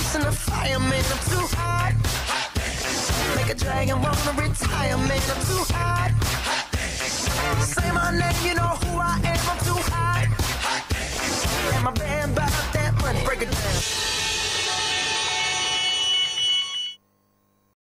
gas in the fire, man, I'm too hot. Make a dragon wanna retire, man, I'm too hot.